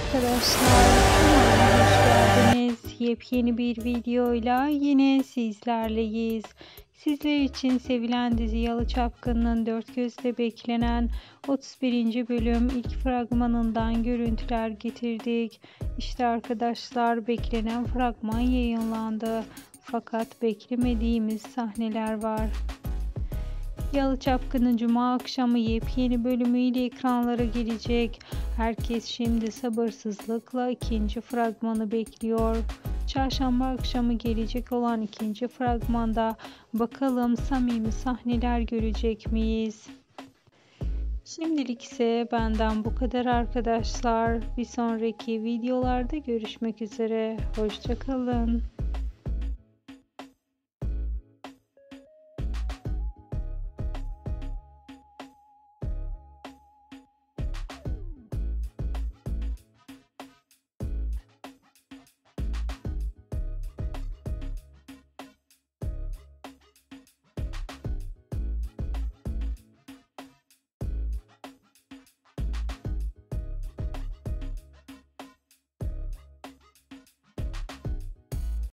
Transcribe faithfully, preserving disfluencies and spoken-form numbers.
arkadaşlar, kanalıma hoş geldiniz. Yepyeni bir videoyla yine sizlerleyiz. Sizler için sevilen dizi Yalı Çapkını'nın dört gözle beklenen otuz birinci bölüm ilk fragmanından görüntüler getirdik. İşte arkadaşlar, beklenen fragman yayınlandı. Fakat beklemediğimiz sahneler var. Yalı Çapkını Cuma akşamı yepyeni bölümüyle ekranlara gelecek. Herkes şimdi sabırsızlıkla ikinci fragmanı bekliyor. Çarşamba akşamı gelecek olan ikinci fragmanda bakalım samimi sahneler görecek miyiz? Şimdilik ise benden bu kadar arkadaşlar. Bir sonraki videolarda görüşmek üzere. Hoşça kalın.